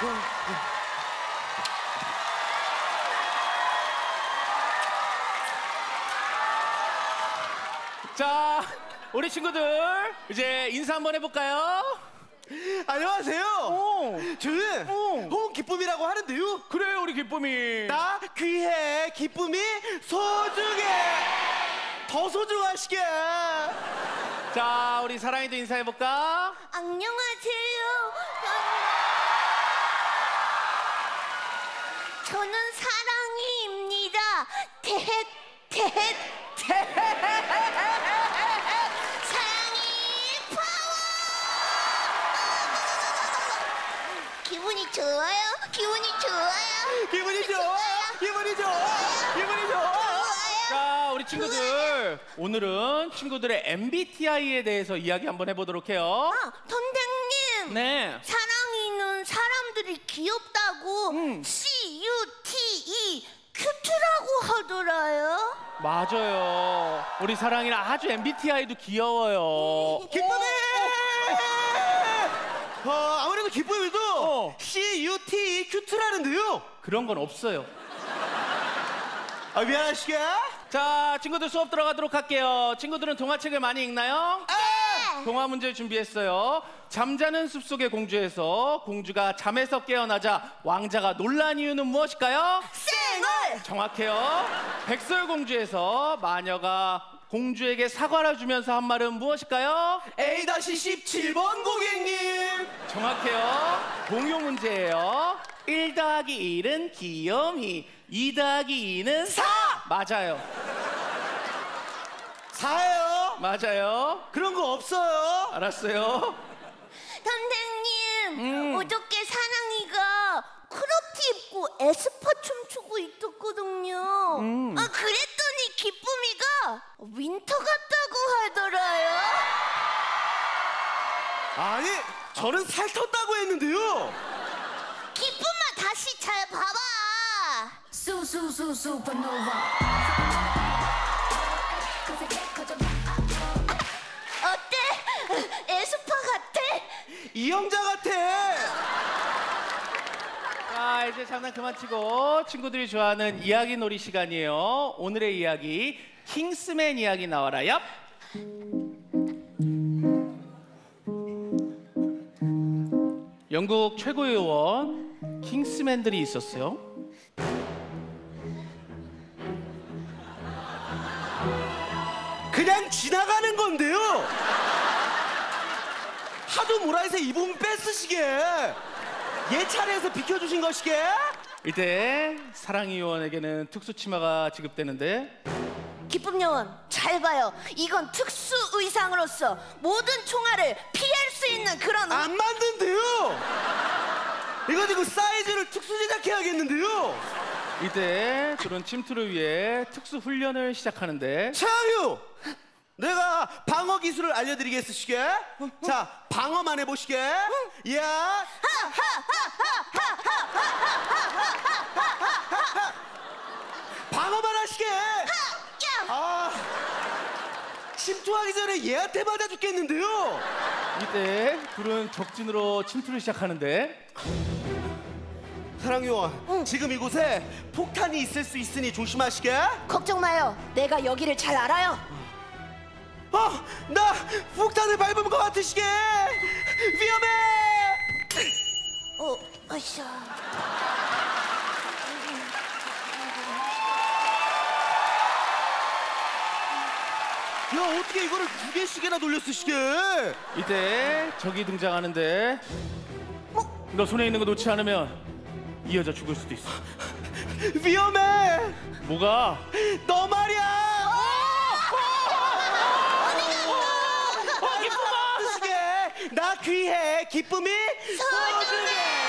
자, 우리 친구들 이제 인사 한번 해볼까요? 안녕하세요. 저는 홍기쁨이라고 하는데요. 그래, 우리 기쁨이. 나 귀해 기쁨이 소중해. 더 소중하시게. 자, 우리 사랑이도 인사해볼까? 안녕하세요. 저는 사랑이입니다. 사랑이 파워. 기분이 좋아요. 기분이 좋아요. 기분이 좋아. 기분이 좋아. 기분이 좋아. 자, 우리 친구들 오늘은 친구들의 MBTI에 대해서 이야기 한번 해보도록 해요. 선생님. 네. 사랑이는 사람들이 귀엽다고 CUTE 큐트라고 하더라요. 맞아요. 우리 사랑이는 아주 MBTI도 귀여워요. 기쁨이. 아무래도 기쁨이도 CUTE 큐트라는데요. 그런 건 없어요. 미안하시게. 자, 친구들 수업 들어가도록 할게요. 친구들은 동화책을 많이 읽나요? 네. 동화 문제 준비했어요. 잠자는 숲속의 공주에서 공주가 잠에서 깨어나자 왕자가 놀란 이유는 무엇일까요? 쌩얼. 정확해요. 백설공주에서 마녀가 공주에게 사과를 주면서 한 말은 무엇일까요? A-17번 고객님. 정확해요. 동요 문제예요. 1 더하기 1은 귀요미, 2 더하기 2는 4! 맞아요. 4예요. 맞아요. 그런 거 없어요. 알았어요. 선생님, 어저께 사랑이가 크롭티 입고 에스파 춤추고 있었거든요. 그랬더니 기쁨이가 윈터 같다고 하더라요. 아니, 저는 살쪘다고 했는데요. 기쁨아, 다시 잘 봐봐. 슈퍼노바. 어때? 에스파 같아? 이영자 같아. 자, 이제 장난 그만 치고 친구들이 좋아하는 이야기 놀이 시간이에요. 오늘의 이야기, 킹스맨 이야기 나와라. 얍! 영국 최고의 요원 킹스맨들이 있었어요. 그냥 지나가는 건데요. 하도 뭐라 해서 입으면 뺏으시게. 얘 차례에서 비켜주신 것이게. 이때 사랑이 요원에게는 특수 치마가 지급되는데, 기쁨 요원, 잘 봐요. 이건 특수 의상으로서 모든 총알을 피할 수 있는 그런 안 만든대요. 이거 사이즈를 특수 제작해야겠는데요. 이때 둘은 침투를 위해 특수 훈련을 시작하는데, 차유, 내가 방어 기술을 알려드리겠으시게. 자, 방어만 해보시게. 야, 방어만 하시게. 침투하기 전에 얘한테 맞아 죽겠는데요. 이때 둘은 적진으로 침투를 시작하는데, 사랑요원, 지금 이곳에 폭탄이 있을 수 있으니 조심하시게. 걱정 마요. 내가 여기를 잘 알아요. 나 폭탄을 밟은 것 같으시게. 위험해. 어이샤. 야, 어떻게 이거를 2개씩이나 돌렸으시게. 이때 적이 등장하는데, 너 손에 있는 거 놓지 않으면 이 여자 죽을 수도 있어. 위험해. 뭐가? 너 말이야. 기쁨아. 나 귀해 기쁨이 소중해.